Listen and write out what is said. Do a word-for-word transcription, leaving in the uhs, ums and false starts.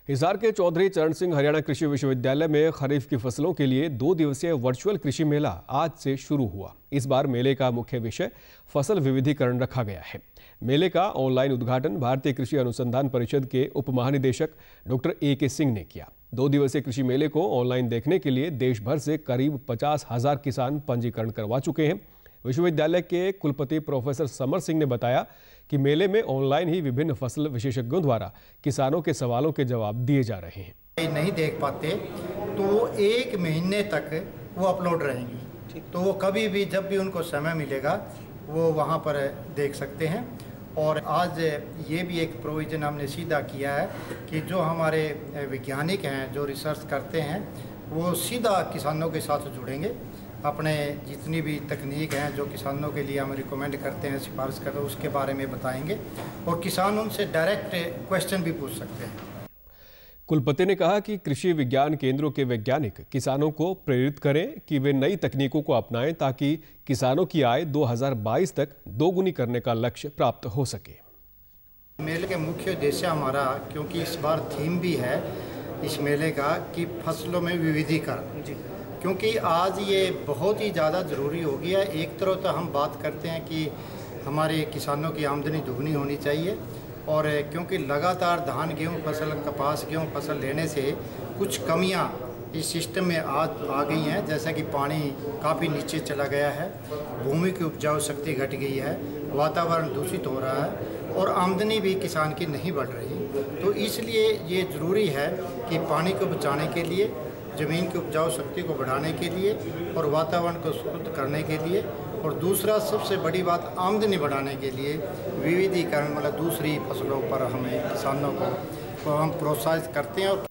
हिसार के चौधरी चरण सिंह हरियाणा कृषि विश्वविद्यालय में खरीफ की फसलों के लिए दो दिवसीय वर्चुअल कृषि मेला आज से शुरू हुआ। इस बार मेले का मुख्य विषय फसल विविधीकरण रखा गया है। मेले का ऑनलाइन उद्घाटन भारतीय कृषि अनुसंधान परिषद के उप महानिदेशक डॉक्टर ए के सिंह ने किया। दो दिवसीय कृषि मेले को ऑनलाइन देखने के लिए देश भर से करीब पचास हजार किसान पंजीकरण करवा चुके हैं। विश्वविद्यालय के कुलपति प्रोफेसर समर सिंह ने बताया कि मेले में ऑनलाइन ही विभिन्न फसल विशेषज्ञों द्वारा किसानों के सवालों के जवाब दिए जा रहे हैं। नहीं देख पाते तो एक महीने तक वो अपलोड रहेंगी, तो वो कभी भी जब भी उनको समय मिलेगा वो वहाँ पर देख सकते हैं। और आज ये भी एक प्रोविज़न हमने सीधा किया है कि जो हमारे वैज्ञानिक हैं, जो रिसर्च करते हैं, वो सीधा किसानों के साथ जुड़ेंगे। अपने जितनी भी तकनीक हैं जो किसानों के लिए हम रिकमेंड करते हैं, सिफारिश करते हैं, उसके बारे में बताएंगे और किसान उनसे डायरेक्ट क्वेश्चन भी पूछ सकते हैं। कुलपति ने कहा कि कृषि विज्ञान केंद्रों के वैज्ञानिक किसानों को प्रेरित करें कि वे नई तकनीकों को अपनाएं ताकि किसानों की आय दो हज़ार बाईस तक दोगुनी करने का लक्ष्य प्राप्त हो सके। मेले के मुख्य उद्देश्य हमारा, क्योंकि इस बार थीम भी है इस मेले का कि फसलों में विविधीकरण, क्योंकि आज ये बहुत ही ज़्यादा ज़रूरी हो गया। एक तरफ तो हम बात करते हैं कि हमारे किसानों की आमदनी दुगनी होनी चाहिए, और क्योंकि लगातार धान गेहूँ फसल, कपास गेहूँ फसल लेने से कुछ कमियां इस सिस्टम में आ आ गई हैं, जैसा कि पानी काफ़ी नीचे चला गया है, भूमि की उपजाऊ शक्ति घट गई है, वातावरण दूषित हो रहा है और आमदनी भी किसान की नहीं बढ़ रही। तो इसलिए ये ज़रूरी है कि पानी को बचाने के लिए, ज़मीन की उपजाऊ शक्ति को बढ़ाने के लिए और वातावरण को शुद्ध करने के लिए, और दूसरा सबसे बड़ी बात आमदनी बढ़ाने के लिए विविधीकरण, मतलब दूसरी फसलों पर हमें किसानों को, को हम प्रोत्साहित करते हैं।